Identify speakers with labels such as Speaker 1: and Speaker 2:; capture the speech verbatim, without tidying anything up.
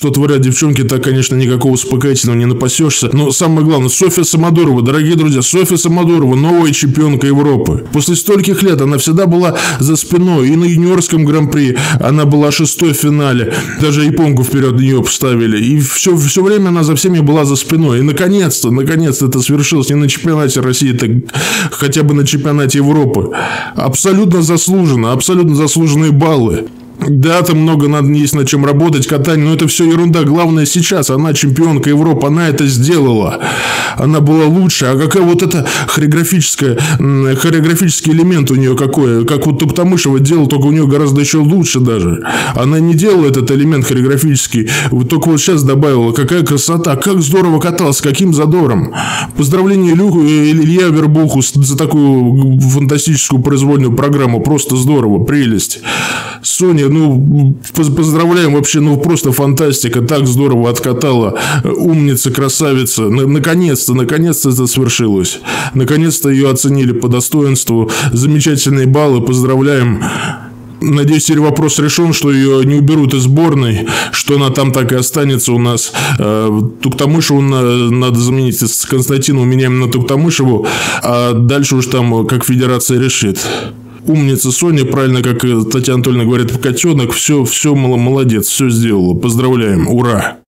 Speaker 1: что творят девчонки, так, конечно, никакого успокоительного не напасешься. Но самое главное, Софья Самодурова, дорогие друзья, Софья Самодурова, новая чемпионка Европы. После стольких лет она всегда была за спиной. И на юниорском гран-при она была шестой в финале. Даже японку вперед нее поставили. И все, все время она за всеми была за спиной. И наконец-то, наконец-то это свершилось не на чемпионате России, так хотя бы на чемпионате Европы. Абсолютно заслуженно, абсолютно заслуженные баллы. Да, там много надо, есть над чем работать, катание, но это все ерунда. Главное сейчас, она чемпионка Европы, она это сделала. Она была лучше. А какая вот эта хореографическая, хореографический элемент у нее какой? Как вот Туктамышева делала, только у нее гораздо еще лучше даже. Она не делала этот элемент хореографический, только вот сейчас добавила. Какая красота, как здорово каталась, каким задором. Поздравления Илюху, Илья Вербуху за такую фантастическую произвольную программу. Просто здорово, прелесть. Соня, ну, поздравляем, вообще, ну, просто фантастика, так здорово откатала, умница, красавица, наконец-то, наконец-то это свершилось, наконец-то ее оценили по достоинству, замечательные баллы, поздравляем. Надеюсь, теперь вопрос решен, что ее не уберут из сборной, что она там так и останется у нас. Туктамышеву надо заменить с Константиновым, меняем на Туктамышеву, а дальше уж там как федерация решит. Умница Соня, правильно, как Татьяна Анатольевна говорит, котенок, все, все молодец, все сделала. Поздравляем, ура!